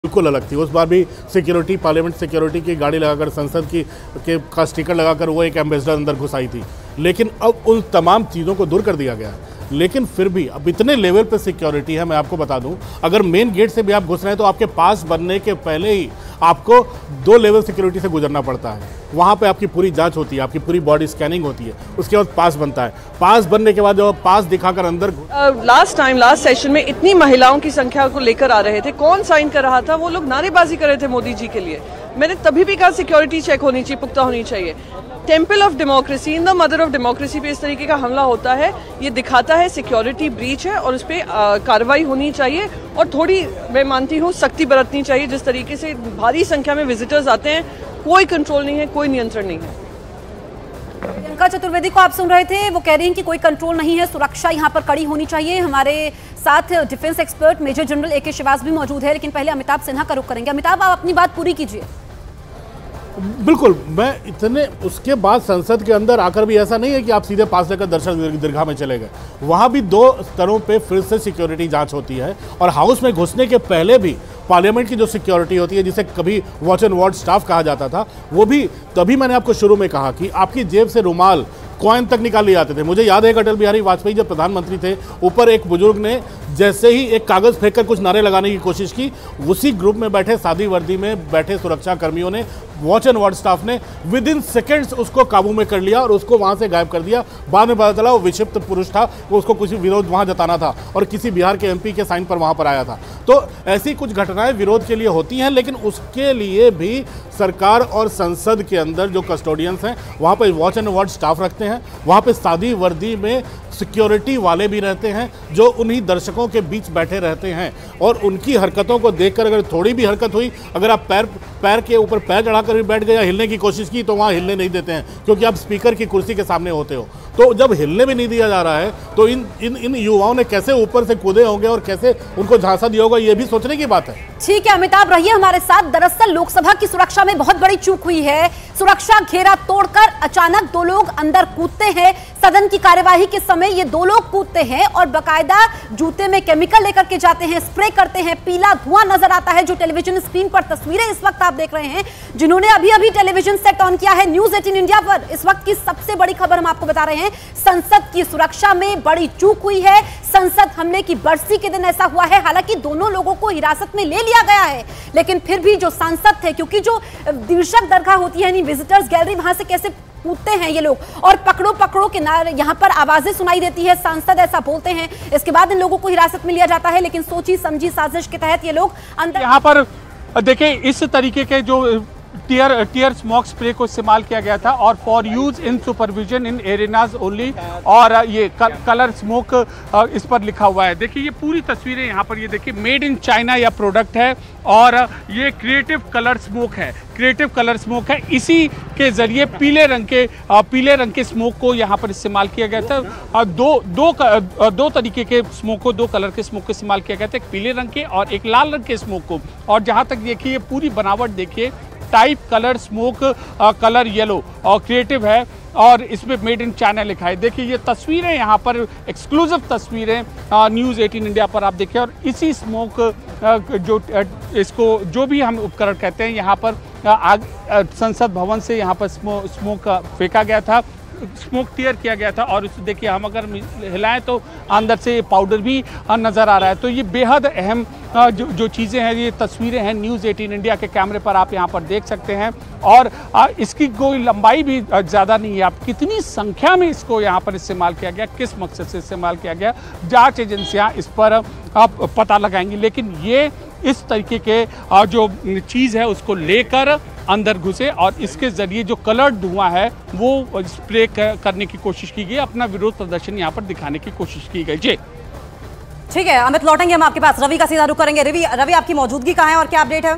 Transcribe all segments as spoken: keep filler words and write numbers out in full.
बिल्कुल अलग थी। उस बार भी सिक्योरिटी, पार्लियामेंट सिक्योरिटी की गाड़ी लगाकर, संसद की के का स्टिकर लगाकर वो एक एम्बेसडर अंदर घुसाई थी। लेकिन अब उन तमाम चीज़ों को दूर कर दिया गया है। लेकिन फिर भी अब इतने लेवल पे सिक्योरिटी है, मैं आपको बता दूं, अगर मेन गेट से भी आप घुस रहे हैं तो आपके पास बनने के पहले ही आपको दो लेवल सिक्योरिटी से गुजरना पड़ता है। वहाँ पे आपकी पूरी जांच होती है, आपकी पूरी बॉडी स्कैनिंग होती है, उसके बाद पास बनता है। पास बनने के बाद जब आप पास दिखाकर अंदर लास्ट टाइम लास्ट सेशन में इतनी महिलाओं की संख्या को लेकर आ रहे थे, कौन साइन कर रहा था? वो लोग नारेबाजी कर रहे थे मोदी जी के लिए। मैंने तभी भी कहा सिक्योरिटी चेक होनी चाहिए, पुख्ता होनी चाहिए। Temple of democracy, in the mother of democracy पे इस तरीके का हमला होता है, ये दिखाता है सिक्योरिटी ब्रीच है और उस पर कार्रवाई होनी चाहिए। और थोड़ी, मैं मानती हूँ, सख्ती बरतनी चाहिए। जिस तरीके से भारी संख्या में विजिटर्स आते हैं, कोई कंट्रोल नहीं है, कोई नियंत्रण नहीं है। प्रियंका चतुर्वेदी को आप सुन रहे थे, वो कह रही हैं कि कोई कंट्रोल नहीं है, सुरक्षा यहाँ पर कड़ी होनी चाहिए। हमारे साथ defence expert major general A K Shrivas भी मौजूद है, लेकिन पहले अमिताभ सिन्हा का रुख करेंगे। अमिताभ, आप अपनी बात पूरी कीजिए। बिल्कुल, मैं इतने उसके बाद संसद के अंदर आकर भी ऐसा नहीं है कि आप सीधे पास लेकर दर्शक दीर्घा में चले गए। वहाँ भी दो स्तरों पे फिर से सिक्योरिटी जांच होती है। और हाउस में घुसने के पहले भी पार्लियामेंट की जो सिक्योरिटी होती है, जिसे कभी वॉच एंड वार्ड स्टाफ कहा जाता था, वो भी तभी मैंने आपको शुरू में कहा कि आपकी जेब से रुमाल, कॉइन तक निकाल लिए जाते थे। मुझे याद है अटल बिहारी वाजपेयी जब प्रधानमंत्री थे, ऊपर एक बुजुर्ग ने जैसे ही एक कागज़ फेंककर कुछ नारे लगाने की कोशिश की, उसी ग्रुप में बैठे सादी वर्दी में बैठे सुरक्षा कर्मियों ने, वॉच एंड वार्ड स्टाफ ने विद इन सेकेंड्स उसको काबू में कर लिया और उसको वहाँ से गायब कर दिया। बाद में पता चला वो विक्षिप्त पुरुष था, वो उसको कुछ विरोध वहाँ जताना था और किसी बिहार के एमपी के साइन पर वहाँ पर आया था। तो ऐसी कुछ घटनाएं विरोध के लिए होती हैं, लेकिन उसके लिए भी सरकार और संसद के अंदर जो कस्टोडियंस हैं, वहाँ पर वॉच एंड वार्ड स्टाफ रखते हैं। वहाँ पर सादी वर्दी में सिक्योरिटी वाले भी रहते हैं जो उन्हीं दर्शकों के बीच बैठे रहते हैं। और उनकी हरकतों को देखकर अगर थोड़ी भी हरकत हुई, अगर आप पैर पैर के ऊपर पैर चढ़ाकर भी बैठ गए या हिलने की कोशिश की, तो वहाँ हिलने नहीं देते हैं, क्योंकि आप स्पीकर की कुर्सी के सामने होते हो। तो जब हिलने भी नहीं दिया जा रहा है, तो इन इन इन युवाओं ने कैसे ऊपर से कूदे होंगे और कैसे उनको झांसा दिया होगा, ये भी सोचने की बात है। ठीक है अमिताभ, रहिए हमारे साथ। दरअसल लोकसभा की सुरक्षा में बहुत बड़ी चूक हुई है। सुरक्षा घेरा तोड़कर अचानक दो लोग अंदर कूदते हैं। सदन की कार्यवाही के समय ये दो लोग कूदते हैं और बाकायदा जूते में केमिकल लेकर के जाते हैं, स्प्रे करते हैं, पीला धुआं नजर आता है। जो टेलीविजन स्क्रीन पर तस्वीरें इस वक्त आप देख रहे हैं, जिन्होंने अभी अभी टेलीविजन सेट ऑन किया है न्यूज एटीन इंडिया पर, इस वक्त की सबसे बड़ी खबर हम आपको बता रहे हैं। संसद की सुरक्षा में बड़ी चूक हुई है। संसद हमले की बरसी के दिन ऐसा हुआ है। हालांकि दोनों लोगों को हिरासत में ले लिया गया है, लेकिन फिर भी जो सांसद थे, क्योंकि जो दर्शक दरगाह होती है, विजिटर्स गैलरी, वहां से कैसे कूदते हैं ये लोग और पकड़ो पकड़ो के नारे, यहाँ पर आवाजें सुनाई देती है, सांसद ऐसा बोलते हैं। इसके बाद इन लोगों को हिरासत में लिया जाता है, लेकिन सोची समझी साजिश के तहत ये लोग अंदर। यहाँ पर देखिए, इस तरीके के जो टीयर टीयर स्मोक स्प्रे को इस्तेमाल किया गया था और for use in supervision in arenas only, और ये कलर स्मोक इस पर लिखा हुआ है। देखिए, ये पूरी तस्वीरें यहाँ पर, ये देखिए, मेड इन चाइना या प्रोडक्ट है और ये क्रिएटिव कलर स्मोक है, क्रिएटिव कलर स्मोक है। इसी के जरिए पीले रंग के पीले रंग के स्मोक को यहाँ पर इस्तेमाल किया गया था। दो दो दो तरीके के स्मोक को, दो कलर के स्मोक को इस्तेमाल किया गया था, एक पीले रंग के और एक लाल रंग के स्मोक को। और जहाँ तक देखिए, ये पूरी बनावट देखिए, type colour smoke, colour yellow और क्रिएटिव है और इसमें मेड इन चाइना लिखा है। देखिए, ये तस्वीरें यहाँ पर एक्सक्लूसिव तस्वीरें न्यूज़ एटीन इंडिया पर आप देखिए। और इसी स्मोक जो इसको जो भी हम उपकरण कहते हैं, यहाँ पर आग संसद भवन से यहाँ पर स्मो, स्मोक फेंका गया था, स्मोक टीयर किया गया था। और इसको देखिए, हम अगर हिलाएं तो अंदर से पाउडर भी नज़र आ रहा है। तो ये बेहद अहम जो जो चीज़ें हैं, ये तस्वीरें हैं न्यूज़ एटीन इंडिया के कैमरे पर आप यहाँ पर देख सकते हैं। और इसकी कोई लंबाई भी ज़्यादा नहीं है। आप कितनी संख्या में इसको यहाँ पर इस्तेमाल किया गया, किस मकसद से इस्तेमाल किया गया, जांच एजेंसियाँ इस पर आप पता लगाएंगी। लेकिन ये इस तरीके के जो चीज़ है उसको लेकर अंदर घुसे और इसके जरिए जो कलर्ड धुआं है वो स्प्रे करने की कोशिश की गई, अपना विरोध प्रदर्शन यहाँ पर दिखाने की कोशिश की गई। जी ठीक है अमित, लौटेंगे हम आपके पास। रवि का सीधा रुख करेंगे। रवि रवि आपकी मौजूदगी कहाँ है और क्या अपडेट है?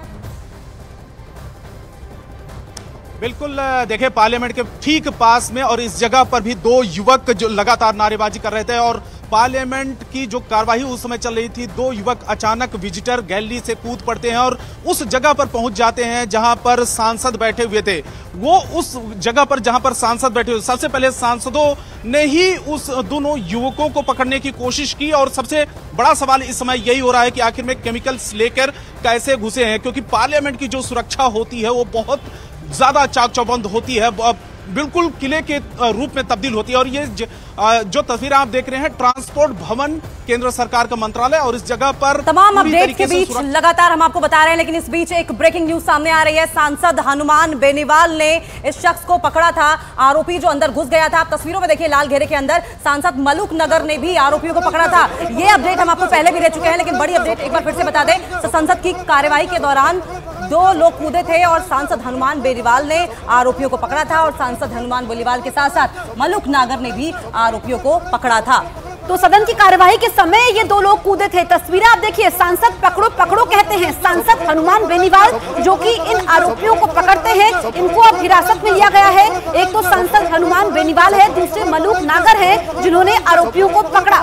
बिल्कुल, देखिए, पार्लियामेंट के ठीक पास में और इस जगह पर भी दो युवक जो लगातार नारेबाजी कर रहे थे और पार्लियामेंट की जो कार्यवाही उस समय चल रही थी, दो युवक अचानक विजिटर गैलरी से कूद पड़ते हैं और उस जगह पर पहुंच जाते हैं जहां पर सांसद बैठे हुए थे। वो उस जगह पर जहां पर सांसद बैठे हुए, सबसे पहले सांसदों ने ही उस दोनों युवकों को पकड़ने की कोशिश की और सबसे बड़ा सवाल इस समय यही हो रहा है कि आखिर में केमिकल्स लेकर कैसे घुसे हैं, क्योंकि पार्लियामेंट की जो सुरक्षा होती है वो बहुत ज्यादा चाक चौबंद होती है, बिल्कुल किले के रूप में तब्दील होती है। और ये जो तस्वीरें आप देख रहे हैं, ट्रांसपोर्ट भवन केंद्र सरकार का मंत्रालय, और इस जगह पर तमाम अपडेट के बीच लगातार हम आपको बता रहे हैं, लेकिन इस बीच एक ब्रेकिंग न्यूज सामने आ रही है। सांसद हनुमान बेनीवाल ने इस शख्स को पकड़ा था, आरोपी जो अंदर घुस गया था। आप तस्वीरों में देखिए, लाल घेरे के अंदर सांसद मलुक नगर ने भी आरोपियों को पकड़ा था। ये अपडेट हम आपको पहले भी दे चुके हैं, लेकिन बड़ी अपडेट एक बार फिर से बता दें। तो संसद की कार्यवाही के दौरान दो लोग कूदे थे और सांसद हनुमान बेनीवाल ने आरोपियों को पकड़ा था, और सांसद हनुमान बेनीवाल के साथ साथ मलुक नागर ने भी आरोपियों को पकड़ा था। तो सदन की कार्यवाही के समय ये दो लोग कूदे थे। तस्वीरें आप देखिए, सांसद पकड़ो पकड़ो कहते हैं सांसद हनुमान बेनीवाल, जो कि इन आरोपियों को पकड़ते हैं। इनको अब हिरासत में लिया गया है। एक तो सांसद हनुमान बेनीवाल है, दूसरे मलुक नागर हैं, जिन्होंने आरोपियों को पकड़ा।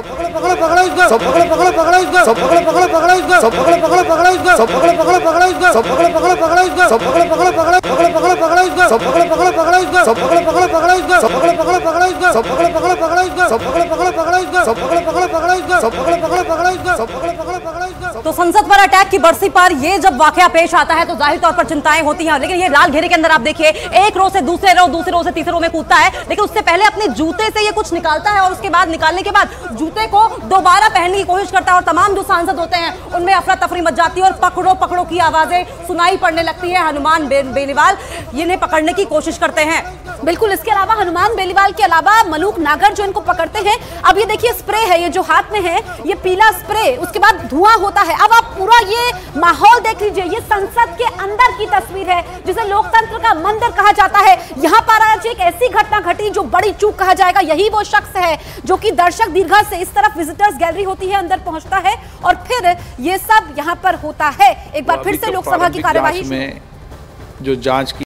तो संसद पर अटैक की बरसी पर ये जब वाकया पेश आता है तो जाहिर तौर पर चिंताएं होती हैं। लेकिन ये लाल घेरे के अंदर आप देखिए, एक रो से दूसरे रो, दूसरे रो से तीसरे रो में कूदता है, लेकिन उससे पहले अपने जूते से ये कुछ निकालता है और उसके बाद निकालने के बाद जूते को दोबारा पहनने की कोशिश करता है। और तमाम जो सांसद होते हैं उनमें अफरा तफरी मच जाती है और पकड़ो पकड़ो की आवाजें सुनाई पड़ने लगती है। हनुमान बेनीवाल इन्हें पकड़ने की कोशिश करते हैं। बिल्कुल, इसके अलावा हनुमान बेनीवाल के अलावा मलुक नागर जो इनको पकड़ते हैं। अब ये देखिए, स्प्रे है, ये जो हाथ में है ये पीला स्प्रे, उसके बाद धुआं होता है। अब आप पूरा ये माहौल देख लीजिए, ये संसद के अंदर की तस्वीर है, जिसे लोकतंत्र का मंदिर कहा जाता है। यहाँ पर आज एक ऐसी घटना घटी जो बड़ी चूक कहा जाएगा। यही वो शख्स है जो कि दर्शक दीर्घा से इस तरफ विजिटर्स गैलरी होती है, अंदर पहुंचता है और फिर ये सब यहाँ पर होता है। एक बार फिर से लोकसभा की कार्यवाही में जो जांच की